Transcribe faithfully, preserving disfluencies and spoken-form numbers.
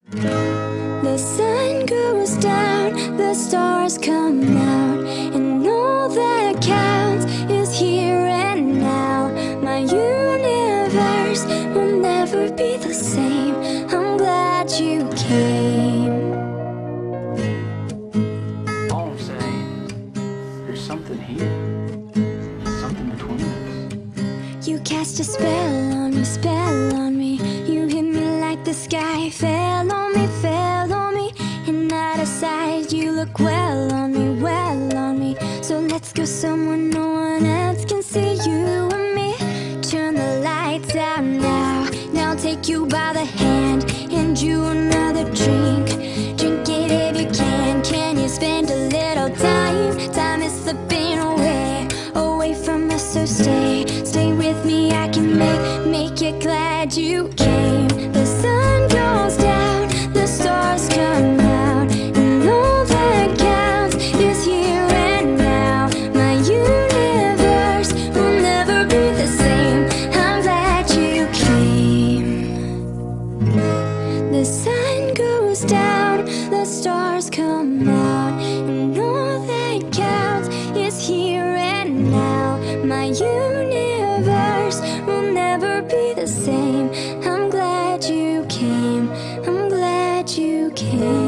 The sun goes down, the stars come out, and all that counts is here and now. My universe will never be the same. I'm glad you came. All I'm saying is there's something here, something between us. You cast a spell on me, spell on me. You hit me like the sky fell on me, fell on me. And out of sight, you look well on me, well on me. So let's go somewhere no one else can see, you and me. Turn the lights out now. Now I'll take you by the hand and you another drink. Drink it if you can. Can you spend a little time? Time is slipping away, away from us, so stay. Stay with me, I can make, make you glad you came. The sun goes down, the stars come out, and all that counts is here and now. My universe will never be the same. I'm glad you came. The sun goes down, the stars come out, and all that counts is here and now. My universe will never be the same. I'm glad you came. I'm glad you came.